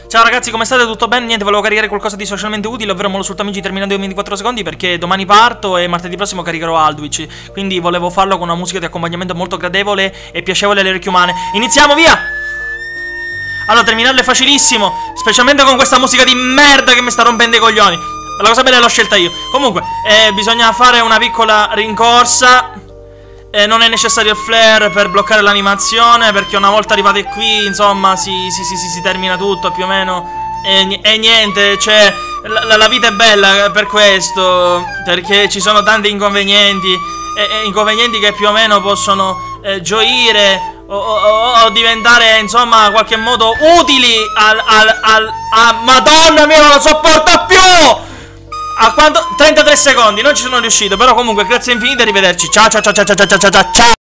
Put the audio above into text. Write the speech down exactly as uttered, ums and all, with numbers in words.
Ciao ragazzi, come state? Tutto bene? Niente, volevo caricare qualcosa di socialmente utile, ovvero Molo sulta amici terminato in ventiquattro secondi, perché domani parto e martedì prossimo caricherò Aldwich. Quindi volevo farlo con una musica di accompagnamento molto gradevole e piacevole alle orecchie umane. Iniziamo, via! Allora, terminarlo è facilissimo, specialmente con questa musica di merda che mi sta rompendo i coglioni. La cosa bella l'ho scelta io. Comunque, eh, bisogna fare una piccola rincorsa. Eh, non è necessario il flare per bloccare l'animazione, perché una volta arrivati qui, insomma, si, si, si, si, si termina tutto più o meno. E, e niente, cioè, la, la vita è bella per questo, perché ci sono tanti inconvenienti, e, e inconvenienti che più o meno possono eh, gioire o, o, o diventare, insomma, in qualche modo utili al, al, al a, Madonna mia, non lo sopporto più! A quanto? trentatré secondi, non ci sono riuscito, però comunque grazie infinite, arrivederci. Ciao ciao ciao ciao ciao ciao ciao ciao.